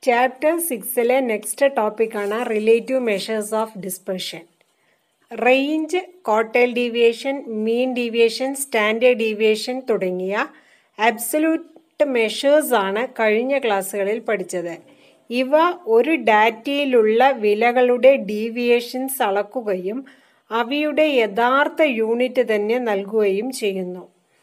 Chapter 6-ലെ next ടോപ്പിക്കാണ് relative measures of dispersion. Range, quartile deviation, mean deviation, standard deviation തുടങ്ങിയ absolute measures ആണ് കഴിഞ്ഞ ക്ലാസ്സുകളിൽ പഠിച്ചത്. ഇവ ഒരു ഡാറ്റയിലുള്ള വിലകളുടെ ഡീവിയേഷൻസ് അളക്കുകയും അവയുടെ യഥാർത്ഥ യൂണിറ്റ് തന്നെ നൽകുകയും ചെയ്യുന്നു.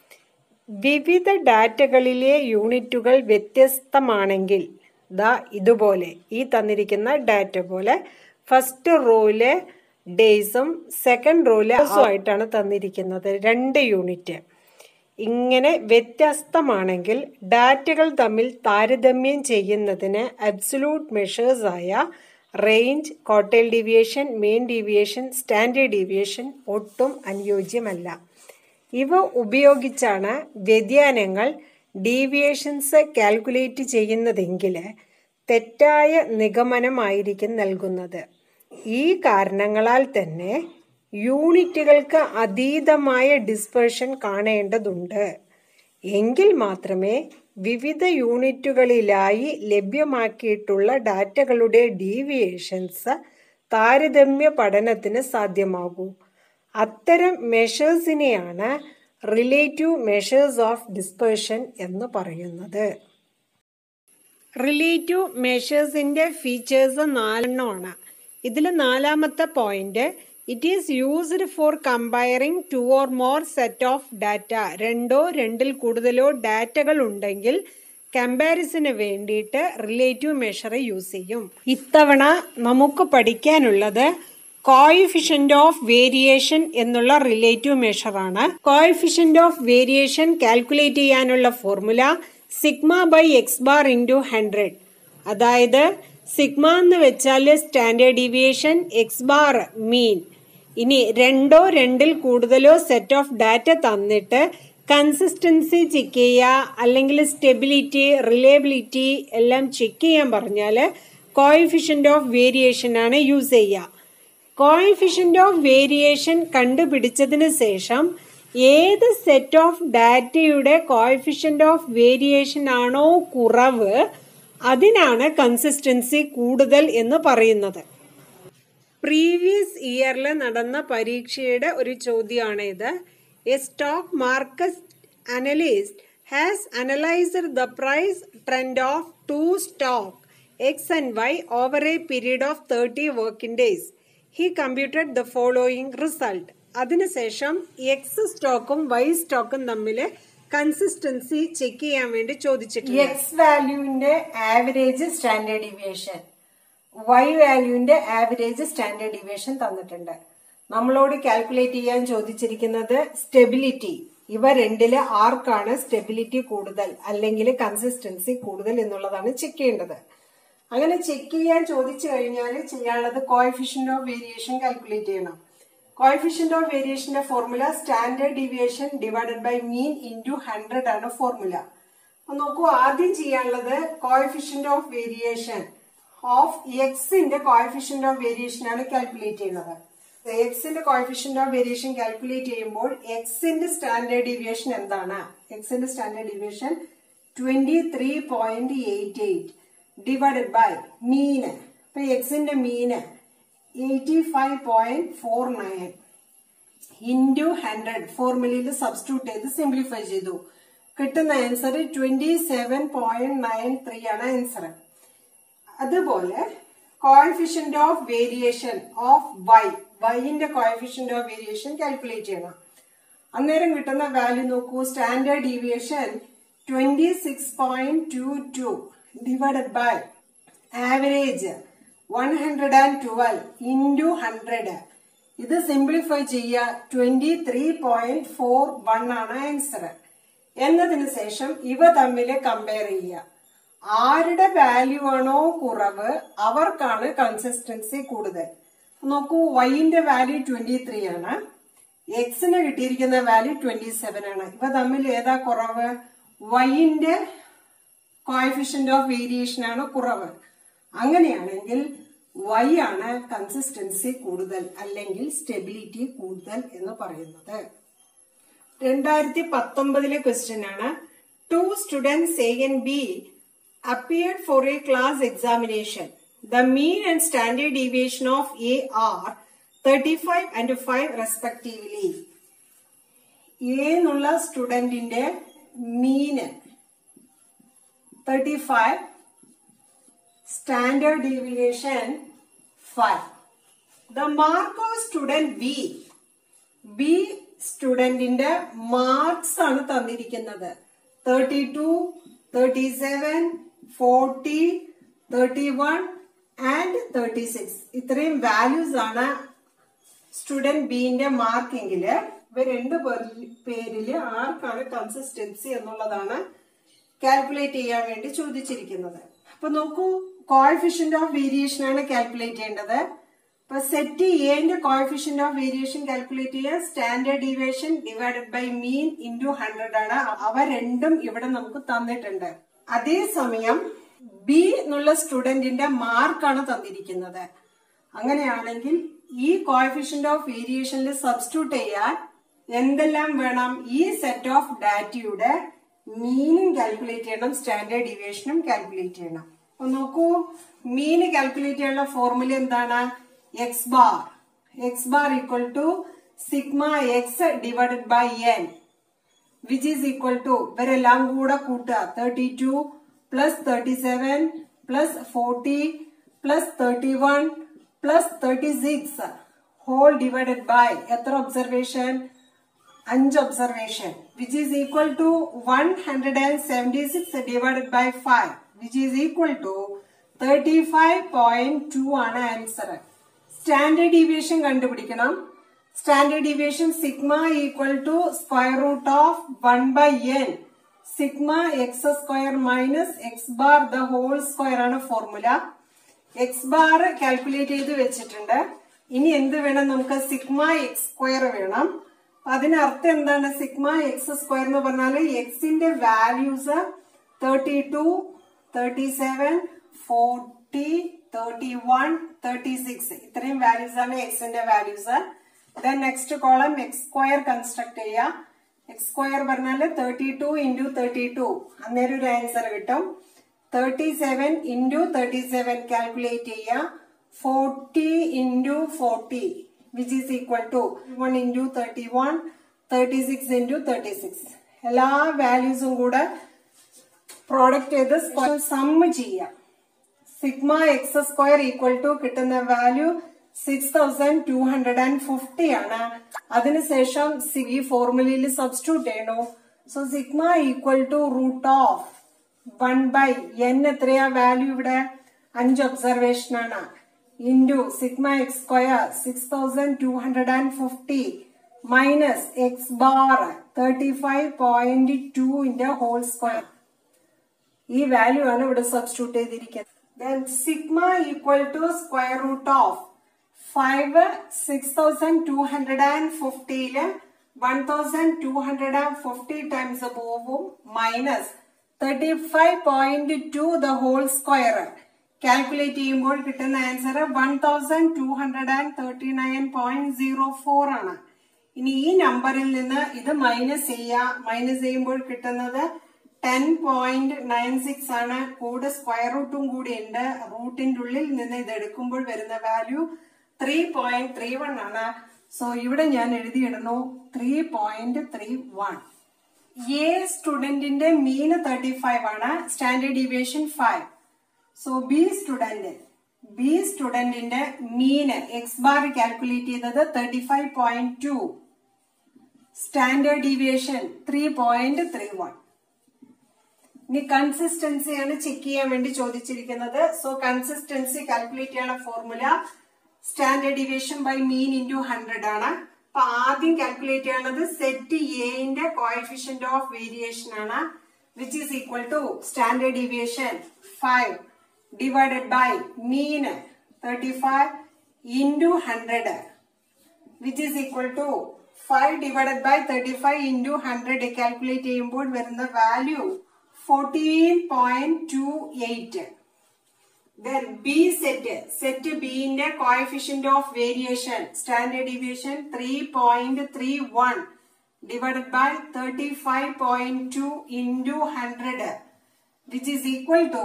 വിവിധ ഡാറ്റകളിലെ യൂണിറ്റുകൾ വ്യത്യസ്തമാണെങ്കിൽ ഇതുപോലെ ഈ തന്നിരിക്കുന്ന ഡാറ്റ പോലെ ഫസ്റ്റ് റോയിലെ ഡേയ്സും സെക്കൻഡ് റോയിലെ ആയിട്ടാണ് തന്നിരിക്കുന്നത് 2 യൂണിറ്റ്. ഇങ്ങനെ വ്യത്യസ്തമാണെങ്കിൽ ഡാറ്റകൾ തമ്മിൽ താരതമ്യം ചെയ്യുന്നതിന് അബ്സല്യൂട്ട് മെഷേഴ്സ് ആയ range, quartile deviation, mean deviation, standard deviation ഒട്ടും അനുയോജ്യമല്ല. ഇവ ഉപയോഗിച്ചാണ് വ്യതിയാനങ്ങൾ ഡീവിയേഷൻസ് കാൽക്കുലേറ്റ് ചെയ്യുന്നതെങ്കിൽ തെറ്റായ നിഗമനമായിരിക്കും നൽകുന്നത്. ഈ കാരണങ്ങളാൽ തന്നെ യൂണിറ്റുകൾക്ക് അതീതമായ ഡിസ്പെർഷൻ കാണേണ്ടതുണ്ട്. എങ്കിൽ മാത്രമേ വിവിധ യൂണിറ്റുകളിലായി ലഭ്യമാക്കിയിട്ടുള്ള ഡാറ്റകളുടെ ഡീവിയേഷൻസ് താരതമ്യ പഠനത്തിന് സാധ്യമാകൂ. അത്തരം മെഷേഴ്സിനെയാണ് റിലേറ്റീവ് മെഷേഴ്സ് ഓഫ് ഡിസ്പെർഷൻ എന്ന് പറയുന്നത്. റിലേറ്റീവ് മെഷേഴ്സിൻ്റെ ഫീച്ചേഴ്സ് 4 ഇതിൽ 4-ാമത്തെ point, it is used for comparing 2 or more set of data. 2 or 2 ഡാറ്റകൾ ഉണ്ടെങ്കിൽ കമ്പാരിസന് വേണ്ടിയിട്ട് റിലേറ്റീവ് മെഷർ യൂസ് ചെയ്യും. ഇത്തവണ നമുക്ക് പഠിക്കാനുള്ളത് കോഎഫിഷ്യന്റ് ഓഫ് വേരിയേഷൻ എന്നുള്ള റിലേറ്റീവ് മെഷറാണ്. കോഎഫിഷ്യന്റ് ഓഫ് വേരിയേഷൻ കാൽക്കുലേറ്റ് ചെയ്യാനുള്ള ഫോർമുല σ/x⁻ × 100. അതായത് സിഗ്മ എന്ന് വെച്ചാൽ സ്റ്റാൻഡേർഡ് ഡീവിയേഷൻ, x⁻ മീൻ. ഇനി 2 or 2 സെറ്റ് ഓഫ് ഡാറ്റ തന്നിട്ട് കൺസിസ്റ്റൻസി ചെക്ക് ചെയ്യുക, അല്ലെങ്കിൽ സ്റ്റെബിലിറ്റി, റിലയബിലിറ്റി എല്ലാം ചെക്ക് ചെയ്യാൻ പറഞ്ഞാൽ കോഎഫിഷ്യന്റ് ഓഫ് വേരിയേഷൻ ആണ് യൂസ് ചെയ്യുക. കോഎഫിഷ്യന്റ് ഓഫ് വേരിയേഷൻ കണ്ടുപിടിച്ചതിന് ശേഷം ഏത് സെറ്റ് ഓഫ് ഡാറ്റയുടെ കോഎഫിഷ്യന്റ് ഓഫ് വേരിയേഷൻ ആണോ കുറവ് അതിനാണ് കൺസിസ്റ്റൻസി കൂടുതൽ എന്ന് പറയുന്നത്. പ്രീവിയസ് ഇയറിൽ നടന്ന പരീക്ഷയുടെ ഒരു ചോദ്യമാണ് ഇത്. A stock market analyst has analysed the price trend of 2 stock X and Y over a period of 30 working days. He computed the following result. അതിനുശേഷം എക്സ് സ്റ്റോക്കും വൈ സ്റ്റോക്കും തമ്മിൽ കൺസിസ്റ്റൻസി ചെക്ക് ചെയ്യാൻ വേണ്ടി ചോദിച്ചിട്ടുണ്ട്. എക്സ് വാല്യൂവിന്റെ ആവറേജ് സ്റ്റാൻഡേർഡ് ഡീവിയേഷൻ, വൈ വാല്യൂവിന്റെ average standard deviation തന്നിട്ടുണ്ട്. നമ്മളോട് കാൽക്കുലേറ്റ് ചെയ്യാൻ ചോദിച്ചിരിക്കുന്നത് സ്റ്റെബിലിറ്റി. ഇവ രണ്ടില് ആർക്കാണ് സ്റ്റെബിലിറ്റി കൂടുതൽ അല്ലെങ്കിൽ കൺസിസ്റ്റൻസി കൂടുതൽ എന്നുള്ളതാണ് ചെക്ക് ചെയ്യേണ്ടത്. അങ്ങനെ ചെക്ക് ചെയ്യാൻ ചോദിച്ചു കഴിഞ്ഞാൽ ചെയ്യാനുള്ളത് കോഎഫിഷ്യന്റ് ഓഫ് വേരിയേഷൻ കാൽക്കുലേറ്റ് ചെയ്യണം. കോഎഫിഷ്യന്റ് ഓഫ് വേരിയേഷന്റെ formula standard deviation divided by mean into 100 ആണ് ഫോർമുല. അപ്പൊ നോക്കൂ, ആദ്യം ചെയ്യാനുള്ളത് കോഎഫിഷ്യന്റ് ഓഫ് വേരിയേഷൻ ഓഫ് എക്സിന്റെ കോഎഫിഷ്യന്റ് ഓഫ് വേരിയേഷൻ ആണ് കാൽക്കുലേറ്റ് ചെയ്യുന്നത്. എക്സിന്റെ കോഎഫിഷ്യന്റ് ഓഫ് വേരിയേഷൻ കാൽക്കുലേറ്റ് ചെയ്യുമ്പോൾ എക്സിന്റെ സ്റ്റാൻഡേർഡ് ഡീവിയേഷൻ എന്താണ്? എക്സിന്റെ സ്റ്റാൻഡേർഡ് ഡീവിയേഷൻ 23.88 ഡിവൈഡഡ് ബൈ മീന്. അപ്പൊ എക്സിന്റെ മീന് 85.49 ഇൻറ്റു 100 ഫോർമുലയിൽ സബ്സ്റ്റിറ്റ്യൂട്ട് ചെയ്ത് സിംപ്ലിഫൈ ചെയ്തു. കിട്ടുന്ന ആൻസർ 27.93 ആണ് ആൻസർ. അതുപോലെ കോഎഫിഷ്യന്റ് ഓഫ് വേരിയേഷൻ ഓഫ് വൈന്റെ കോഎഫിഷ്യന്റ് ഓഫ് വേരിയേഷൻ കാൽക്കുലേറ്റ് ചെയ്യണം. അന്നേരം കിട്ടുന്ന വാല്യൂ നോക്കൂ, standard deviation 26.22 divided by average 112 into 100. ഇത് സിംപ്ലിഫൈ ചെയ്യുക, 23.41 ആണ് ആൻസർ. എന്നതിന് ശേഷം ഇവ തമ്മിൽ കമ്പയർ ചെയ്യുക. ആരുടെ വാല്യൂ ആണോ കുറവ് അവർക്കാണ് കൺസിസ്റ്റൻസി കൂടുതൽ. നോക്കൂ, വൈന്റെ വാല്യൂ 23 ആണ്, എക്സിന് കിട്ടിയിരിക്കുന്ന വാല്യൂ 27 ആണ്. ഇവ തമ്മിൽ ഏതാ കുറവ്? വൈന്റെ കോഎഫിഷ്യന്റ് ഓഫ് വേരിയേഷൻ ആണ് കുറവ്. അങ്ങനെയാണെങ്കിൽ വൈ ആണ് കൺസിസ്റ്റൻസി കൂടുതൽ അല്ലെങ്കിൽ സ്റ്റെബിലിറ്റി കൂടുതൽ എന്ന് പറയുന്നത്. 2019 ക്വസ്റ്റ്യൻ ആണ്. 2 students A and B appeared for a class examination. The mean and standard deviation of A are 35 and 5 respectively. A എന്നുള്ള സ്റ്റുഡന്റിന്റെ mean 35, standard deviation 5. The mark of student B സ്റ്റുഡന്റിന്റെ marks ആണ് തന്നിരിക്കുന്നത്. 32, 37, 40, 31 and 36. ഇത്രയും values ആണ് student ബിന്റെ മാർക്കെങ്കില് ഇവ രണ്ടു പേരില് ആർക്കാണ് കൺസിസ്റ്റൻസി എന്നുള്ളതാണ് കാൽക്കുലേറ്റ് ചെയ്യാൻ വേണ്ടി ചോദിച്ചിരിക്കുന്നത്. അപ്പൊ നോക്കൂ, കോഎഫിഷ്യന്റ് ഓഫ് വേരിയേഷൻ ആണ് കാൽക്കുലേറ്റ് ചെയ്യേണ്ടത്. അപ്പൊ സെറ്റ് എന്റെ കോഎഫിഷ്യന്റ് ഓഫ് വേരിയേഷൻ കാൽക്കുലേറ്റ് ചെയ്യാൻ standard deviation divided by mean into 100 ആണ്. അവ രണ്ടും ഇവിടെ നമുക്ക് തന്നിട്ടുണ്ട്. അതേസമയം ബി എന്നുള്ള സ്റ്റുഡന്റിന്റെ മാർക്കാണ് തന്നിരിക്കുന്നത്. അങ്ങനെയാണെങ്കിൽ ഈ കോഎഫിഷ്യന്റ് ഓഫ് വേരിയേഷനിൽ സബ്സ്റ്റിറ്റ്യൂട്ട് ചെയ്യാൻ എന്തെല്ലാം വേണം? ഈ സെറ്റ് ഓഫ് ഡാറ്റയുടെ മീനും കാൽക്കുലേറ്റ് ചെയ്യണം, സ്റ്റാൻഡേർഡ് ഡീവിയേഷനും കാൽക്കുലേറ്റ് ചെയ്യണം. അപ്പൊ നോക്കൂ, മീന് കാൽക്കുലേറ്റ് ചെയ്യാനുള്ള ഫോർമുല എന്താണ്? X bar equal to sigma X divided by N, which is equal to ഇവരെല്ലാം കൂടെ കൂട്ടുക 32 plus 37 plus 40 plus 31 plus 36 whole divided by എത്ര observation? 5 observation, which is equal to 176 divided by 5, which is equal to 35.2 ആണ് answer. Standard deviation കണ്ടുപിടിക്കണം. Standard deviation sigma equal to square root of 1/n sigma X square minus X bar the whole square ആണ് formula. X bar calculate ചെയ്ത് വെച്ചിട്ടുണ്ട്. ഇനി എന്ത് വേണം? നമുക്ക് sigma X square വേണം. അതിനർത്ഥം എന്താണ്? സിഗ്മ എക്സ് സ്ക്വയർ എന്ന് പറഞ്ഞാൽ എക്സിന്റെ വാല്യൂസ് 32, 37, 40, 31, 36 ഇത്രയും വാല്യൂസ് ആണ് എക്സിന്റെ values. Then next column X square construct ചെയ്യാം. എക്സ് സ്ക്വയർ പറഞ്ഞാല് 32 ഇൻറ്റു 32, അന്നേരം ഒരു ആൻസർ കിട്ടും. 37 ഇൻറ്റു 37 കാൽക്കുലേറ്റ് ചെയ്യാം. 40 into 40 which is equal to 1 into 31, 36 into 36. എല്ലാ വാല്യൂസും കൂടെ പ്രോഡക്റ്റ് ചെയ്ത് സമ്മ് ചെയ്യാം. Sigma X square equal to കിട്ടുന്ന വാല്യൂ 6250 ആണ്. അതിനുശേഷം ഈ ഫോർമുലയിൽ സബ്സ്റ്റിറ്റ്യൂട്ട് ചെയ്യണോ? So sigma equal to root of 1/n എത്രയാ വാല്യൂ? ഇവിടെ 5 ഒബ്സർവേഷൻ ആണ്. Into sigma X square 6250 minus X bar 35.2 whole square. ഈ വാല്യൂ ആണ് ഇവിടെ സബ്സ്റ്റിറ്റ്യൂട്ട് ചെയ്തിരിക്കുന്നത്. Then sigma equal to square root of 5 6250 1250 times പോവും minus 35.2 the whole square. Calculate ചെയ്യുമ്പോൾ കിട്ടുന്ന ആൻസർ 1239.04 ആണ്. ഇനി ഈ നമ്പറിൽ നിന്ന് ഇത് മൈനസ് ചെയ്യാം. മൈനസ് ചെയ്യുമ്പോൾ കിട്ടുന്നത് 10.96 ആണ്. കൂടെ സ്ക്വയർ റൂട്ടും കൂടി ഉണ്ട്. റൂട്ടിന്റെ ഉള്ളിൽ നിന്ന് ഇത് എടുക്കുമ്പോൾ വരുന്ന വാല്യൂ 3.31 ആണ്. സോ ഇവിടെ ഞാൻ എഴുതിയിടുന്നു 3.31. എ സ്റ്റുഡന്റിന്റെ മീന് 35 ആണ്, സ്റ്റാൻഡേർഡ് ഡീവിയേഷൻ 5. സോ ബി സ്റ്റുഡന്റിന്റെ മീന് എക്സ് ബാർ കാൽക്കുലേറ്റ് ചെയ്തത് 35.2, സ്റ്റാൻഡേർഡ് ഡീവിയേഷൻ 3.31. ഇനി കൺസിസ്റ്റൻസി ആണ് ചെക്ക് ചെയ്യാൻ വേണ്ടി ചോദിച്ചിരിക്കുന്നത്. സോ കൺസിസ്റ്റൻസി കാൽക്കുലേറ്റ് ചെയ്യാനുള്ള formula standard deviation by mean into 100 ആണ്. അപ്പൊ ആദ്യം കാൽക്കുലേറ്റ് ചെയ്യാനുള്ളത് സെറ്റ് എന്റെ കോഎഫിഷ്യന്റ് ഓഫ് വേരിയേഷൻ ആണ്, which is equal to standard deviation 5 divided by mean 35 into 100, which is equal to 5 divided by 35 into 100 calculate ചെയ്യുമ്പോൾ വരുന്ന value 14.28. Then B set B ന്റെ coefficient of variation standard deviation 3.31 divided by 35.2 into 100, which is equal to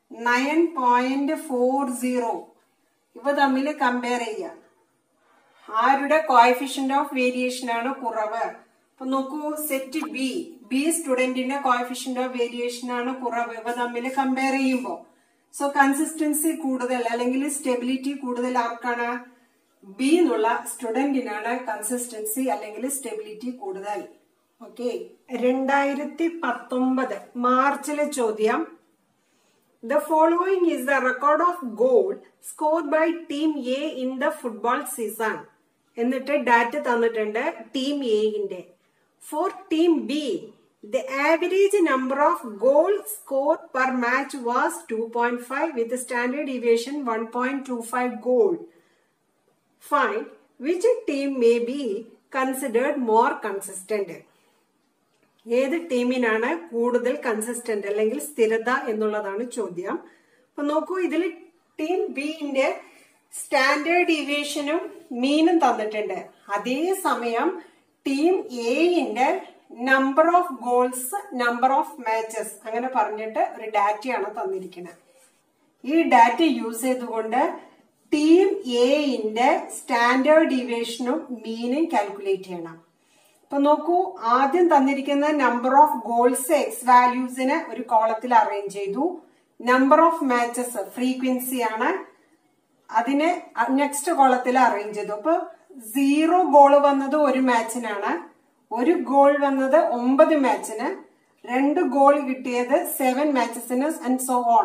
9.40. ഇവ തമ്മിൽ compare ചെയ്യാം. ആരുടെ coefficient of variation ആണ് കുറവ്? അപ്പൊ നോക്കൂ, സെറ്റ് ബി സ്റ്റുഡന്റിന്റെ കോഎഫിഷ്യന്റ് ഓഫ് വേരിയേഷൻ ആണ് കുറവ്. ഇവ തമ്മിൽ കമ്പയർ ചെയ്യുമ്പോ സോ കൺസിസ്റ്റൻസി കൂടുതൽ അല്ലെങ്കിൽ സ്റ്റെബിലിറ്റി കൂടുതൽ ആർക്കാണ്? ബി എന്നുള്ള സ്റ്റുഡന്റിനാണ് കൺസിസ്റ്റൻസി അല്ലെങ്കിൽ സ്റ്റെബിലിറ്റി കൂടുതൽ. ഓക്കെ, 2019 മാർച്ചിലെ ചോദ്യം. The following is the record of goal scored by team A in the football season. എന്നിട്ട് ഡാറ്റ തന്നിട്ടുണ്ട് ടീം എന്റെ. For team B, the average number of goals scored per match was 2.5 with standard deviation 1.25 goal. Find which team may be considered more consistent. ഏത് ടീമിനാണ് കൂടുതൽ consistent അല്ലെങ്കിൽ സ്ഥിരത എന്നുള്ളതാണ് ചോദ്യം. അപ്പൊ നോക്കൂ, ഇതിൽ ടീം ബിന്റെ സ്റ്റാൻഡേർഡ് ഡീവിയേഷനും മീനും തന്നിട്ടുണ്ട്. അതേസമയം ടീം എന്റെ number of goals, number of matches അങ്ങനെ പറഞ്ഞിട്ട് ഒരു ഡാറ്റയാണ് തന്നിരിക്കുന്നത്. ഈ ഡാറ്റ യൂസ് ചെയ്തുകൊണ്ട് ടീം എന്റെ സ്റ്റാൻഡേർഡ് ഡീവിയേഷനും മീനും കാൽക്കുലേറ്റ് ചെയ്യണം. അപ്പൊ നോക്കൂ, ആദ്യം തന്നിരിക്കുന്ന നമ്പർ ഓഫ് ഗോൾസ് എക്സ് വാല്യൂസിന് ഒരു കോളത്തിൽ അറേഞ്ച് ചെയ്തു. നമ്പർ ഓഫ് മാച്ചസ് ഫ്രീക്വൻസി ആണ്, അതിന് നെക്സ്റ്റ് കോളത്തിൽ അറേഞ്ച് ചെയ്തു. അപ്പൊ 0 ഗോൾ വന്നത് ഒരു മാച്ചിനാണ്, 1 ഗോൾ വന്നത് 9 മാച്ചിന്, 2 ഗോൾ കിട്ടിയത് 7 മാച്ചസിന് ആൻഡ് സോ ഓൺ.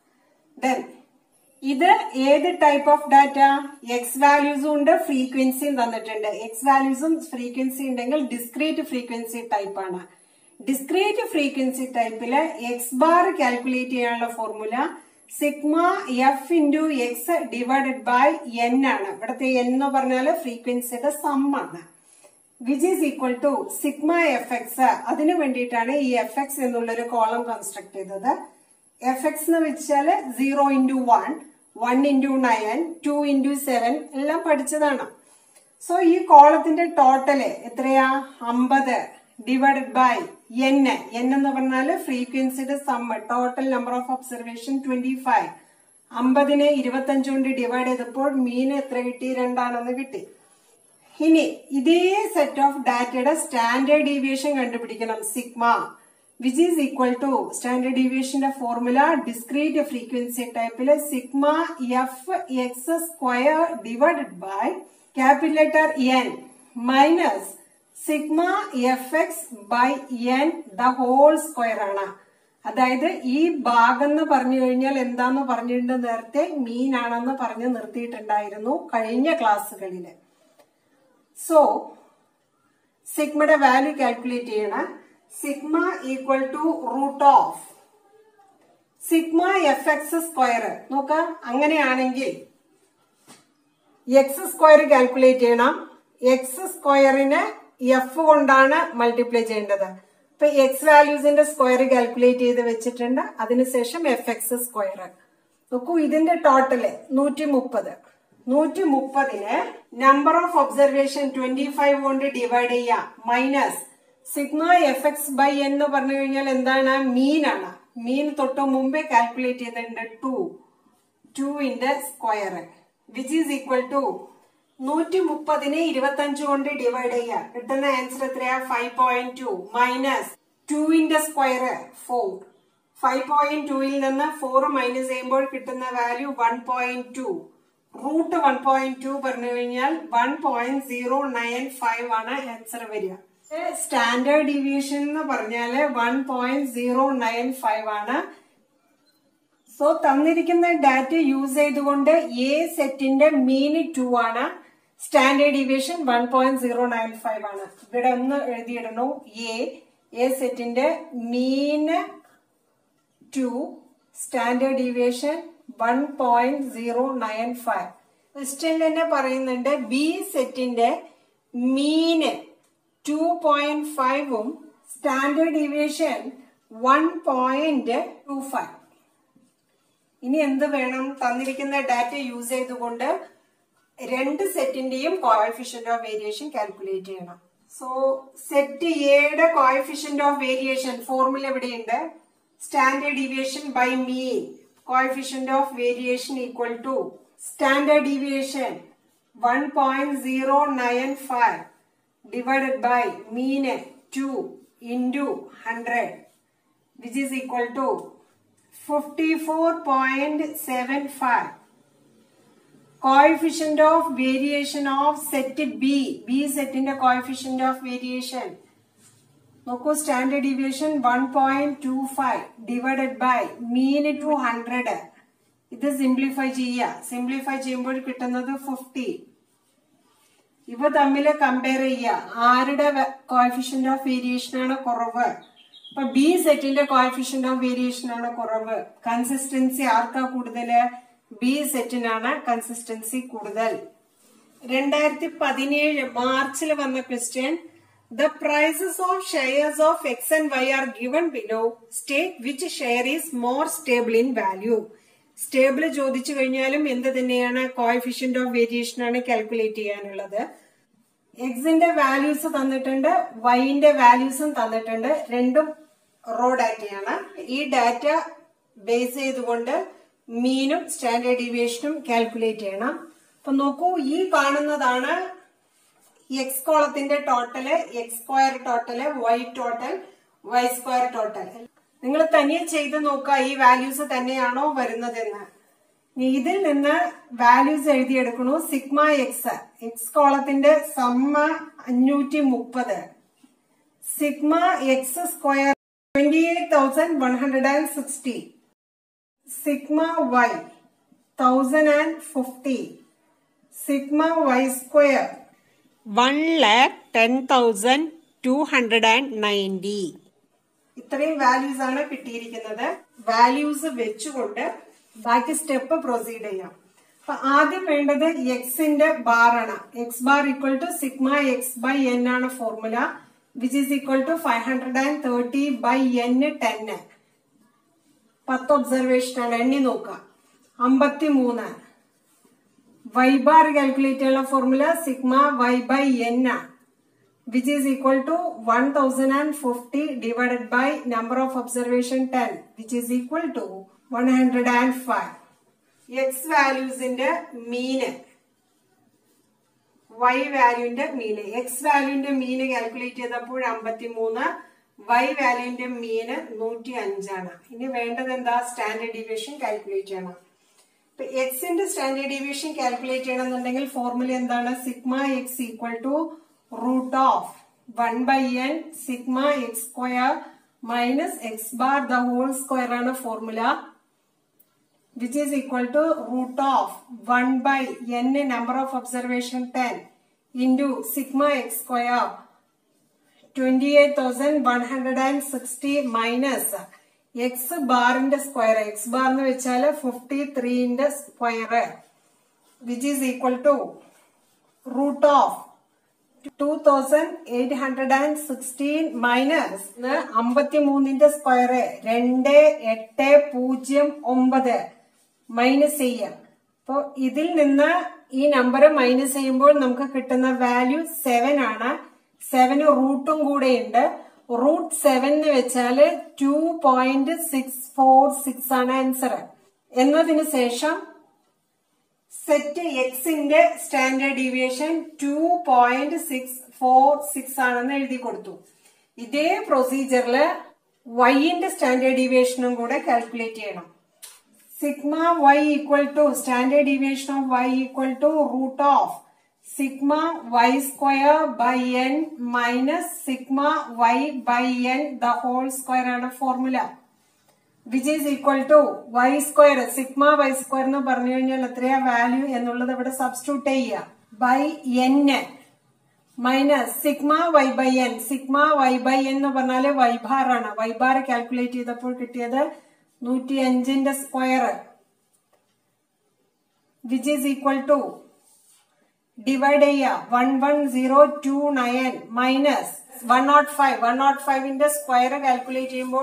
ദെൻ ഇത് ഏത് ടൈപ്പ് ഓഫ് ഡാറ്റ? എക്സ് വാല്യൂസും ഉണ്ട്, ഫ്രീക്വൻസിയും തന്നിട്ടുണ്ട്. എക്സ് വാല്യൂസും ഫ്രീക്വൻസി ഉണ്ടെങ്കിൽ ഡിസ്ക്രീറ്റ് ഫ്രീക്വൻസി ടൈപ്പ് ആണ്. ഡിസ്ക്രീറ്റ് ഫ്രീക്വൻസി ടൈപ്പില് എക്സ് ബാർ കാൽക്കുലേറ്റ് ചെയ്യാനുള്ള formula sigma F into X divided by N ആണ്. ഇവിടുത്തെ എൻ എന്ന് പറഞ്ഞാല് ഫ്രീക്വൻസിയുടെ സം ആണ്. Which is equal to sigma F X. അതിനു വേണ്ടിയിട്ടാണ് ഈ എഫ് എക്സ് എന്നുള്ളൊരു കോളം കൺസ്ട്രക്ട് ചെയ്തത്. എഫ് എക്സ് എന്ന് വെച്ചാല് 0 into 1, 1 into 9, 2 into 7 എല്ലാം പഠിച്ചതാണ്. സോ ഈ കോളത്തിന്റെ ടോട്ടല് എത്രയാ? 50 ഡിവൈഡഡ് ബൈ എൻ. എൻ എന്ന് പറഞ്ഞാല് ഫ്രീക്വൻസിയുടെ sum. Total number of observation 25. 50നെ 25 കൊണ്ട് ഡിവൈഡ് ചെയ്തപ്പോൾ മീൻ എത്ര കിട്ടി? 2 ആണെന്ന് കിട്ടി. ഇനി ഇതേ സെറ്റ് ഓഫ് ഡാറ്റയുടെ സ്റ്റാൻഡേർഡ് ഡീവിയേഷൻ കണ്ടുപിടിക്കണം. Sigma which is equal to standard deviation formula discrete frequency type sigma f x square divided by capital letter N minus sigma fx by N the whole square ആണ്. അതായത് ഈ ഭാഗം എന്ന് പറഞ്ഞു കഴിഞ്ഞാൽ എന്താന്ന് പറഞ്ഞിട്ടുണ്ട്? നേരത്തെ മീൻ ആണെന്ന് പറഞ്ഞ് നിർത്തിയിട്ടുണ്ടായിരുന്നു കഴിഞ്ഞ ക്ലാസ്സുകളില്. സോ സിഗ്മയുടെ വാല്യൂ കാൽക്കുലേറ്റ് ചെയ്യണം. Sigma equal to root of sigma F X square. നോക്ക, അങ്ങനെയാണെങ്കിൽ എക്സ് സ്ക്വയർ കാൽക്കുലേറ്റ് ചെയ്യണം. എക്സ് സ്ക്വയറിന് എഫ് കൊണ്ടാണ് മൾട്ടിപ്ലൈ ചെയ്യേണ്ടത്. ഇപ്പൊ എക്സ് വാല്യൂസിന്റെ സ്ക്വയർ കാൽക്കുലേറ്റ് ചെയ്ത് വെച്ചിട്ടുണ്ട്. അതിനുശേഷം എഫ് എക്സ് സ്ക്വയർ. നോക്കൂ, ഇതിന്റെ ടോട്ടല് 130. 130ന് നമ്പർ ഓഫ് ഒബ്സർവേഷൻ 25 കൊണ്ട് ഡിവൈഡ് ചെയ്യാം. Minus sigma F X by N എന്ന് പറഞ്ഞു കഴിഞ്ഞാൽ എന്താണ്? മീൻ ആണ്. മീൻ തൊട്ട് മുമ്പേ കാൽക്കുലേറ്റ് ചെയ്തിട്ടുണ്ട് 2ന്റെ square which is equal to 130നെ 25 കൊണ്ട് ഡിവൈഡ് ചെയ്യാം. കിട്ടുന്ന ആൻസർ എത്രയാ? 5.2 മൈനസ് 2ന്റെ സ്ക്വയർ 4. 5.2ൽ നിന്ന് 4 മൈനസ് ചെയ്യുമ്പോൾ കിട്ടുന്ന വാല്യൂ 1.2. റൂട്ട് 1.2 പറഞ്ഞു കഴിഞ്ഞാൽ 1.095 ആണ് ആൻസർ വരിക. സ്റ്റാൻഡേർഡ് ഡീവിയേഷൻ എന്ന് പറഞ്ഞാല് 1.095 ആണ്. സോ തന്നിരിക്കുന്ന ഡാറ്റ യൂസ് ചെയ്തുകൊണ്ട് എ സെറ്റിന്റെ മീൻ 2 ആണ്, സ്റ്റാൻഡേർഡ് ഡീവിയേഷൻ 1.095 ആണ്. ഇവിടെ ഒന്ന് എഴുതിയിടണു. എ സെറ്റിന്റെ മീൻ 2, സ്റ്റാൻഡേർഡ് ഡീവിയേഷൻ 1.095. ക്വസ്റ്റ്യനിൽ തന്നെ പറയുന്നുണ്ട് ബി സെറ്റിന്റെ മീന് 2.5ഉം സ്റ്റാൻഡേർഡ് ഡീവിയേഷൻ 1.25. ഇനി എന്ത് വേണം? തന്നിരിക്കുന്ന ഡാറ്റ യൂസ് ചെയ്തുകൊണ്ട് രണ്ട് സെറ്റിന്റെയും കോഎഫിഷ്യന്റ് ഓഫ് വേരിയേഷൻ കാൽക്കുലേറ്റ് ചെയ്യണം. സോ സെറ്റ് എയുടെ കോഎഫിഷ്യന്റ് ഓഫ് വേരിയേഷൻ ഫോർമുല എവിടെയുണ്ട്? standard deviation by mean, coefficient of variation equal to standard deviation 1.095 divided by mean 2 into 100, which is equal to 54.75. Coefficient of variation of set B set in the coefficient of variation. നോക്കൂ, standard deviation 1.25 divided by mean 200. ഇത് simplify ചെയ്യുമ്പോൾ കിട്ടുന്നത് 50. ഇവ തമ്മിൽ compare ചെയ്യുക. ആരുടെ coefficient of variation ആണ് കുറവ്? അപ്പൊ ബി സെറ്റിന്റെ കോഎഫിഷ്യന്റ് ഓഫ് വേരിയേഷൻ ആണ് കുറവ്. കൺസിസ്റ്റൻസി ആർക്കാ കൂടുതല്? ബി സെറ്റിനാണ് കൺസിസ്റ്റൻസി കൂടുതൽ. 2017 മാർച്ചിൽ വന്ന question, the prices of shares of X and Y are given below. State which share is more stable in value. Stable ചോദിച്ചു കഴിഞ്ഞാലും എന്ത് തന്നെയാണ്? കോഎഫിഷ്യന്റ് ഓഫ് വേരിയേഷൻ ആണ് കാൽക്കുലേറ്റ് ചെയ്യാനുള്ളത്. എക്സിന്റെ വാല്യൂസ് തന്നിട്ടുണ്ട്, വൈന്റെ വാല്യൂസും തന്നിട്ടുണ്ട്. രണ്ടും റോ ഡാറ്റയാണ്. ഈ ഡാറ്റ ബേസ് ചെയ്തുകൊണ്ട് മീനും സ്റ്റാൻഡേർഡ് ഡീവിയേഷനും കാൽക്കുലേറ്റ് ചെയ്യണം. അപ്പൊ നോക്കൂ, ഈ കാണുന്നതാണ് എക്സ് കോളത്തിന്റെ total, X square total, Y total, Y square total. നിങ്ങൾ തനിയെ ചെയ്ത് നോക്കുക ഈ വാല്യൂസ് തന്നെയാണോ വരുന്നതെന്ന്. ഇതിൽ നിന്ന് വാല്യൂസ് എഴുതിയെടുക്കണു. സിഗ്മ എക്സ്, എക്സ് കോളത്തിന്റെ sum 530, sigma X square 28,160, sigma Y 1050, sigma Y square 1,10,290. ഇത്രയും വാല്യൂസ് ആണ് കിട്ടിയിരിക്കുന്നത്. വാല്യൂസ് വെച്ചുകൊണ്ട് ബാക്കി സ്റ്റെപ്പ് പ്രൊസീഡ് ചെയ്യാം. അപ്പൊ ആദ്യം വേണ്ടത് എക്സിന്റെ ബാർ ആണ്. X bar equal to sigma X by N ആണ് formula, which is equal to 530 by N 10. 10 observation ആണ്. എണ്ണി നോക്കാം. 53. വൈ ബാർ കാൽക്കുലേറ്റ് ചെയ്യാനുള്ള formula sigma Y by N ആണ്, which is equal to 1050 divided by number of observation 10, which is equal to 105. X values in the mean, Y value in the mean. X value in the mean calculate ചെയ്തപ്പോൾ 53, Y value in the mean 105 ആണ്. ഇനി വേണ്ടത് എന്താ? Standard deviation calculate ചെയ്യണം. ഇപ്പൊ എക്സിന്റെ standard deviation calculate ചെയ്യണമെന്നുണ്ടെങ്കിൽ formula എന്താണ്? Sigma X equal to root of 1 by n sigma x square minus x bar the whole square ആണ് formula, which is equal to root of 1 by n number of observation 10 into sigma x square 28,160 minus x bar ന്റെ square. x bar എന്ന് വെച്ചാൽ 53 ന്റെ square, which is equal to root of 2,816 minus 53ന്റെ square 2809 minus ചെയ്യാം. അപ്പൊ ഇതിൽ നിന്ന് ഈ നമ്പർ മൈനസ് ചെയ്യുമ്പോൾ നമുക്ക് കിട്ടുന്ന വാല്യൂ 7 ആണ്. 7 റൂട്ടും കൂടെ ഉണ്ട്. റൂട്ട് 7 എന്ന് വെച്ചാല് 2.646 ആണ് ആൻസർ. എന്നതിന് ശേഷം സെറ്റ് എക്സിന്റെ സ്റ്റാൻഡേർഡ് ഡീവിയേഷൻ 2.646 ആണെന്ന് എഴുതി കൊടുത്തു. ഇതേ പ്രൊസീജിയറില് വൈന്റെ സ്റ്റാൻഡേർഡ് ഡീവിയേഷനും കൂടെ കാൽക്കുലേറ്റ് ചെയ്യണം. Sigma Y equal to standard deviation of Y equal to root of sigma Y square by N minus sigma Y by N the whole square ആണ് formula, which is equal to y square sigma y square എന്ന് പറഞ്ഞു കഴിഞ്ഞാൽ എത്രയാ value എന്നുള്ളത് ഇവിടെ substitute ചെയ്യുക. By N minus sigma Y by N. Sigma Y by N എന്ന് പറഞ്ഞാല് വൈ ബാർ ആണ്. വൈ ബാർ കാൽക്കുലേറ്റ് ചെയ്തപ്പോൾ കിട്ടിയത് 105ന്റെ square, which is equal to divide ചെയ്യുക 11029 മൈനസ് 105ന്റെ സ്ക്വയർ കാൽക്കുലേറ്റ് ചെയ്യുമ്പോൾ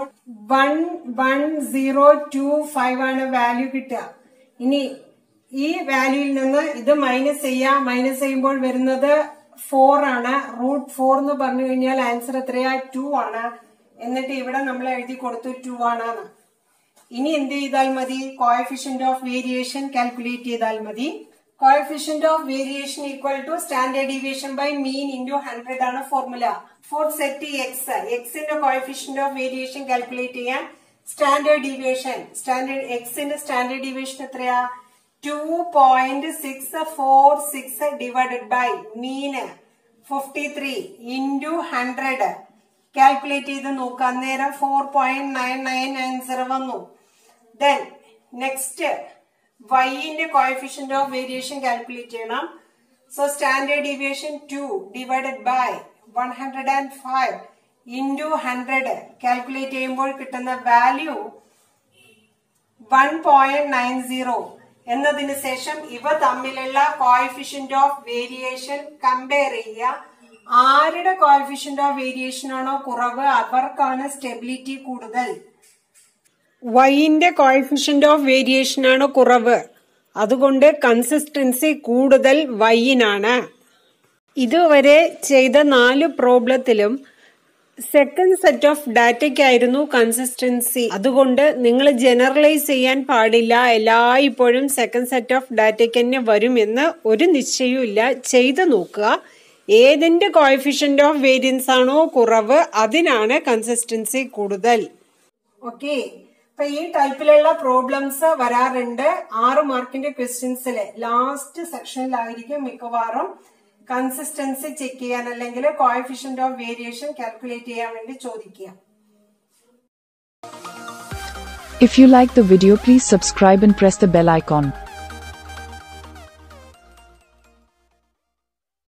11025 ആണ് വാല്യൂ കിട്ടുക. ഇനി ഈ വാല്യൂയിൽ നിന്ന് ഇത് മൈനസ് ചെയ്യാം. മൈനസ് ചെയ്യുമ്പോൾ വരുന്നത് 4 ആണ്. റൂട്ട് 4 എന്ന് പറഞ്ഞു കഴിഞ്ഞാൽ ആൻസർ എത്രയാ? 2 ആണ്. എന്നിട്ട് ഇവിടെ നമ്മൾ എഴുതി കൊടുത്തു 2 ആണെന്ന്. ഇനി എന്ത് ചെയ്താൽ മതി? കോഎഫിഷ്യന്റ് ഓഫ് വേരിയേഷൻ കാൽക്കുലേറ്റ് ചെയ്താൽ മതി. Coefficient of variation equal to standard deviation by mean into 100 ആണ് ഫോർമുല. ഫോർ സെറ്റ് എക്സിന്റെ കോഎഫിഷ്യന്റ് ഓഫ് വേരിയേഷൻ കാൽക്കുലേറ്റ് ചെയ്യാൻ സ്റ്റാൻഡേർഡ് ഡീവിയേഷൻ എക്സിന്റെ സ്റ്റാൻഡേർഡ് ഡീവിയേഷൻ എത്രയാ? 2.646 ഡിവൈഡഡ് ബൈ മീന് 53 ഇൻറ്റു 100 കാൽക്കുലേറ്റ് ചെയ്ത് നോക്കാം. അന്നേരം 4.9990 വന്നു. ദെൻ നെക്സ്റ്റ് വൈന്റെ കോഎഫിഷ്യന്റ് ഓഫ് വേരിയേഷൻ കാൽക്കുലേറ്റ് ചെയ്യണം. So standard deviation 2 divided by 105 into 100 calculate ചെയ്യുമ്പോൾ കിട്ടുന്ന വാല്യൂ 1.90 എന്നതിന് ശേഷം ഇവ തമ്മിലുള്ള കോഎഫിഷ്യന്റ് ഓഫ് വേരിയേഷൻ കമ്പയർ ചെയ്യുക. ആരുടെ കോഎഫിഷ്യന്റ് ഓഫ് വേരിയേഷൻ ആണോ കുറവ് അവർക്കാണ് സ്റ്റെബിലിറ്റി കൂടുതൽ. വൈന്റെ കോഎഫിഷ്യന്റ് ഓഫ് വേരിയേഷൻ ആണ് കുറവ്, അതുകൊണ്ട് കൺസിസ്റ്റൻസി കൂടുതൽ വൈയിനാണ്. ഇതുവരെ ചെയ്ത 4 പ്രോബ്ലത്തിലും സെക്കൻഡ് സെറ്റ് ഓഫ് ഡാറ്റയ്ക്കായിരുന്നു കൺസിസ്റ്റൻസി. അതുകൊണ്ട് നിങ്ങൾ ജനറലൈസ് ചെയ്യാൻ പാടില്ല, എല്ലായ്പ്പോഴും സെക്കൻഡ് സെറ്റ് ഓഫ് ഡാറ്റയ്ക്ക് തന്നെ വരുമെന്ന് ഒരു നിശ്ചയവും ഇല്ല. ചെയ്ത് നോക്കുക. ഏതിന്റെ കോഎഫിഷ്യന്റ് ഓഫ് വേരിയൻസ് ആണോ കുറവ് അതിനാണ് കൺസിസ്റ്റൻസി കൂടുതൽ. ഓക്കെ, അപ്പൊ ഈ ടൈപ്പിലുള്ള പ്രോബ്ലംസ് വരാറുണ്ട്. 6 മാർക്കിന്റെ ക്വസ്റ്റ്യൻസിലെ ലാസ്റ്റ് സെക്ഷനിലായിരിക്കും മിക്കവാറും കൺസിസ്റ്റൻസി ചെക്ക് ചെയ്യാൻ അല്ലെങ്കിൽ കോഎഫിഷ്യന്റ് ഓഫ് വേരിയേഷൻ കാൽക്കുലേറ്റ് ചെയ്യാൻ വേണ്ടി ചോദിക്കുക. If you like the video, please subscribe and press the bell icon.